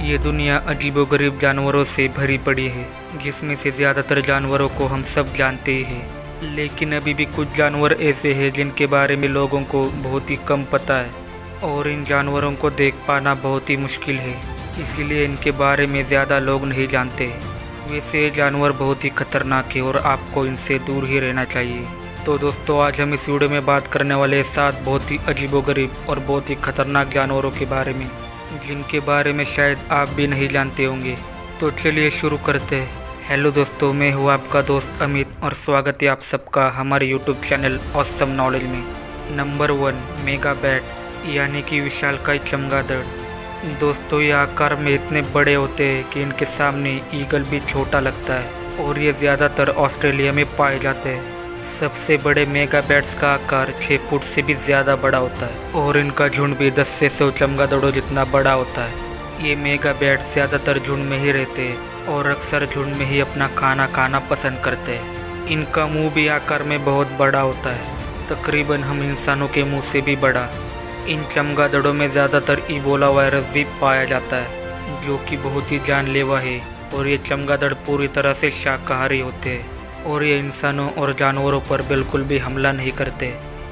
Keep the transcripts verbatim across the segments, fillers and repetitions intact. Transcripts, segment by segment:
ये दुनिया अजीबोगरीब जानवरों से भरी पड़ी है, जिसमें से ज़्यादातर जानवरों को हम सब जानते ही हैं। लेकिन अभी भी कुछ जानवर ऐसे हैं जिनके बारे में लोगों को बहुत ही कम पता है और इन जानवरों को देख पाना बहुत ही मुश्किल है, इसीलिए इनके बारे में ज़्यादा लोग नहीं जानते। वैसे ये जानवर बहुत ही खतरनाक है और आपको इनसे दूर ही रहना चाहिए। तो दोस्तों, आज हम इस वीडियो में बात करने वाले सात बहुत ही अजीबोगरीब और बहुत ही खतरनाक जानवरों के बारे में, जिनके बारे में शायद आप भी नहीं जानते होंगे। तो चलिए शुरू करते हैं। हेलो दोस्तों, मैं हूँ आपका दोस्त अमित और स्वागत है आप सबका हमारे यूट्यूब चैनल ऑसम नॉलेज में। नंबर वन, मेगा बैट्स यानी कि विशालकाय चमगादड़। दोस्तों, ये आकार में इतने बड़े होते हैं कि इनके सामने ईगल भी छोटा लगता है और ये ज़्यादातर ऑस्ट्रेलिया में पाए जाते हैं। सबसे बड़े मेगा बैट्स का आकार छः फुट से भी ज़्यादा बड़ा होता है और इनका झुंड भी दस से सौ चमगादड़ों जितना बड़ा होता है। ये मेगा बैट्स ज़्यादातर झुंड में ही रहते हैं और अक्सर झुंड में ही अपना खाना खाना पसंद करते हैं। इनका मुंह भी आकार में बहुत बड़ा होता है, तकरीबन हम इंसानों के मुंह से भी बड़ा। इन चमगादड़ों में ज़्यादातर इबोला वायरस भी पाया जाता है, जो कि बहुत ही जानलेवा है। और ये चमगादड़ पूरी तरह से शाकाहारी होते हैं और ये इंसानों और जानवरों पर बिल्कुल भी हमला नहीं करते।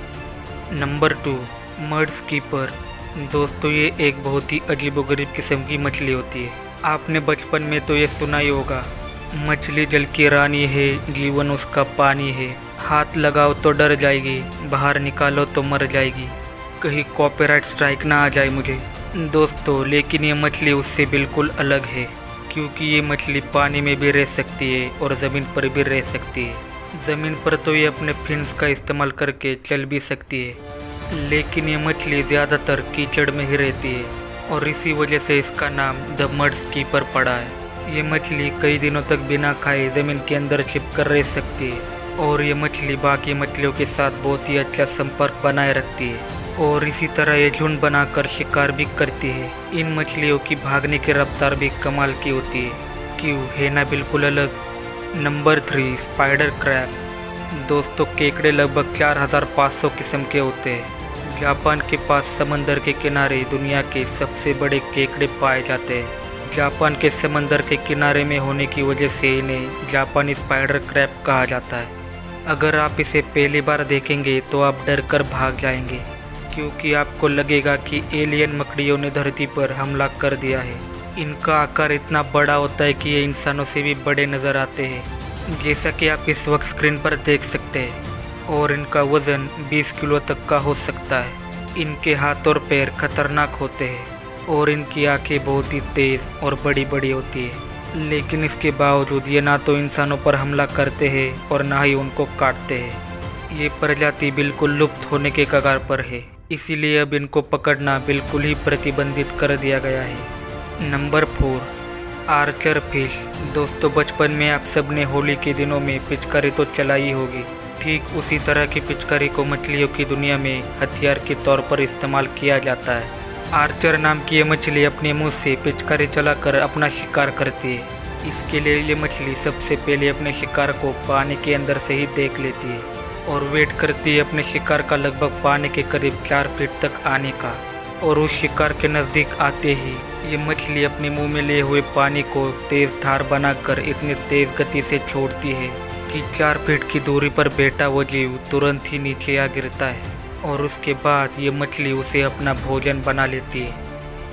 Number two, mud skipper. दोस्तों, ये एक बहुत ही अजीबोगरीब किस्म की मछली होती है। आपने बचपन में तो ये सुना ही होगा, मछली जल की रानी है, जीवन उसका पानी है, हाथ लगाओ तो डर जाएगी, बाहर निकालो तो मर जाएगी, कहीं कॉपीराइट स्ट्राइक ना आ जाए मुझे। दोस्तों, लेकिन ये मछली उससे बिल्कुल अलग है, क्योंकि ये मछली पानी में भी रह सकती है और ज़मीन पर भी रह सकती है। ज़मीन पर तो ये अपने फिन्स का इस्तेमाल करके चल भी सकती है, लेकिन ये मछली ज़्यादातर कीचड़ में ही रहती है और इसी वजह से इसका नाम द मड स्कीपर पड़ा है। ये मछली कई दिनों तक बिना खाए ज़मीन के अंदर छिप कर रह सकती है और ये मछली बाकी मछलियों के साथ बहुत ही अच्छा संपर्क बनाए रखती है और इसी तरह ये झुंड बनाकर शिकार भी करती है। इन मछलियों की भागने की रफ्तार भी कमाल की होती है, क्यों है ना बिल्कुल अलग। Number three, spider crab. दोस्तों, केकड़े लगभग चार हज़ार पाँच सौ किस्म के होते हैं। जापान के पास समंदर के किनारे दुनिया के सबसे बड़े केकड़े पाए जाते हैं। जापान के समंदर के किनारे में होने की वजह से इन्हें जापानी स्पाइडर क्रैब कहा जाता है। अगर आप इसे पहली बार देखेंगे तो आप डर कर भाग जाएंगे, क्योंकि आपको लगेगा कि एलियन मकड़ियों ने धरती पर हमला कर दिया है। इनका आकार इतना बड़ा होता है कि ये इंसानों से भी बड़े नज़र आते हैं, जैसा कि आप इस वक्त स्क्रीन पर देख सकते हैं, और इनका वज़न बीस किलो तक का हो सकता है। इनके हाथ और पैर खतरनाक होते हैं और इनकी आंखें बहुत ही तेज़ और बड़ी बड़ी होती है, लेकिन इसके बावजूद ये ना तो इंसानों पर हमला करते हैं और ना ही उनको काटते हैं। ये प्रजाति बिल्कुल लुप्त होने के कगार पर है, इसीलिए अब इनको पकड़ना बिल्कुल ही प्रतिबंधित कर दिया गया है। Number four, archer fish. दोस्तों, बचपन में आप सब ने होली के दिनों में पिचकारी तो चलाई होगी। ठीक उसी तरह की पिचकारी को मछलियों की दुनिया में हथियार के तौर पर इस्तेमाल किया जाता है। आर्चर नाम की ये मछली अपने मुंह से पिचकारी चलाकर अपना शिकार करती है। इसके लिए ये मछली सबसे पहले अपने शिकार को पानी के अंदर से ही देख लेती है और वेट करती है अपने शिकार का लगभग पानी के करीब चार फीट तक आने का, और उस शिकार के नज़दीक आते ही ये मछली अपने मुंह में लिए हुए पानी को तेज़ धार बनाकर इतनी तेज़ गति से छोड़ती है कि चार फीट की दूरी पर बैठा वो जीव तुरंत ही नीचे आ गिरता है और उसके बाद ये मछली उसे अपना भोजन बना लेती है।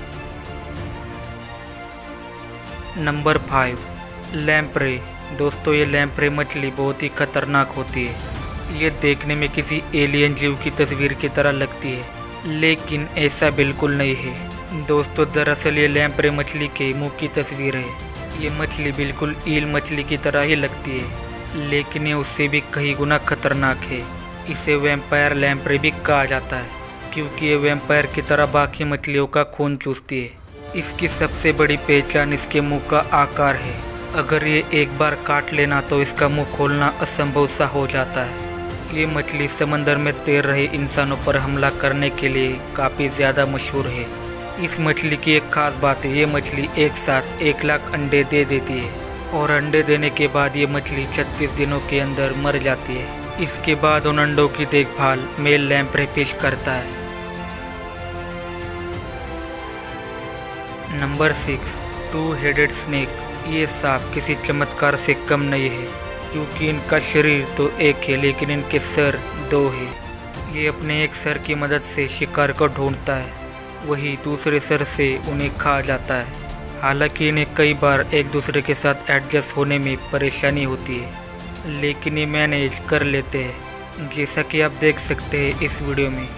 Number five, lamprey. दोस्तों, ये लैम्प्रे मछली बहुत ही खतरनाक होती है। ये देखने में किसी एलियन जीव की तस्वीर की तरह लगती है, लेकिन ऐसा बिल्कुल नहीं है। दोस्तों, दरअसल ये लैम्प्रे मछली के मुंह की तस्वीर है। ये मछली बिल्कुल ईल मछली की तरह ही लगती है, लेकिन ये उससे भी कई गुना खतरनाक है। इसे वैम्पायर लैम्प्रे भी कहा जाता है, क्योंकि ये वैम्पायर की तरह बाकी मछलियों का खून चूसती है। इसकी सबसे बड़ी पहचान इसके मुंह का आकार है। अगर ये एक बार काट लेना तो इसका मुंह खोलना असंभव सा हो जाता है। ये मछली समंदर में तैर रहे इंसानों पर हमला करने के लिए काफ़ी ज़्यादा मशहूर है। इस मछली की एक खास बात है, ये मछली एक साथ एक लाख अंडे दे देती है और अंडे देने के बाद ये मछली छत्तीस दिनों के अंदर मर जाती है। इसके बाद उन अंडों की देखभाल मेल लैम्प्रे फिश करता है। Number six, two headed snake, ये सांप किसी चमत्कार से कम नहीं है, क्योंकि इनका शरीर तो एक है लेकिन इनके सर दो है। ये अपने एक सर की मदद से शिकार को ढूंढता है, वही दूसरे सर से उन्हें खा जाता है। हालांकि इन्हें कई बार एक दूसरे के साथ एडजस्ट होने में परेशानी होती है, लेकिन ये मैनेज कर लेते हैं, जैसा कि आप देख सकते हैं इस वीडियो में।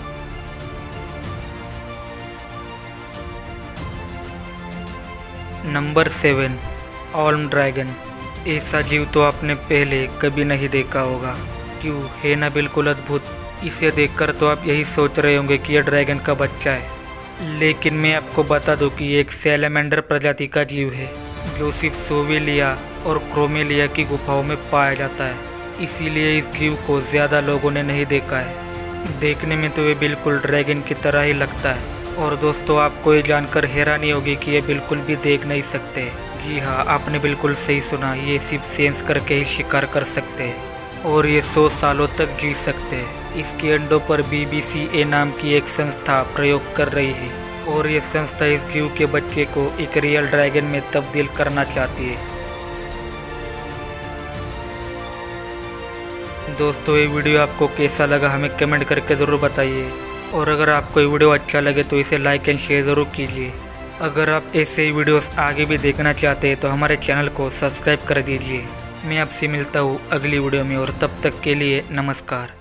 Number seven, olm dragon. ऐसा जीव तो आपने पहले कभी नहीं देखा होगा, क्यों है ना बिल्कुल अद्भुत। इसे देखकर तो आप यही सोच रहे होंगे कि यह ड्रैगन का बच्चा है, लेकिन मैं आपको बता दूं कि ये एक सैलेमेंडर प्रजाति का जीव है जो सिर्फ सोवेलिया और क्रोमेलिया की गुफाओं में पाया जाता है। इसीलिए इस जीव को ज़्यादा लोगों ने नहीं देखा है। देखने में तो ये बिल्कुल ड्रैगन की तरह ही लगता है। और दोस्तों, आपको ये जानकर हैरानी होगी कि ये बिल्कुल भी देख नहीं सकते। जी हाँ, आपने बिल्कुल सही सुना, ये सिर्फ सेंस करके ही शिकार कर सकते हैं और ये सौ सालों तक जी सकते हैं। इसके अंडों पर बी बी सी ए नाम की एक संस्था प्रयोग कर रही है और ये संस्था इस जीव के बच्चे को एक रियल ड्रैगन में तब्दील करना चाहती है। दोस्तों, ये वीडियो आपको कैसा लगा हमें कमेंट करके ज़रूर बताइए, और अगर आपको ये वीडियो अच्छा लगे तो इसे लाइक एंड शेयर ज़रूर कीजिए। अगर आप ऐसे ही वीडियोस आगे भी देखना चाहते हैं तो हमारे चैनल को सब्सक्राइब कर दीजिए। मैं आपसे मिलता हूँ अगली वीडियो में, और तब तक के लिए नमस्कार।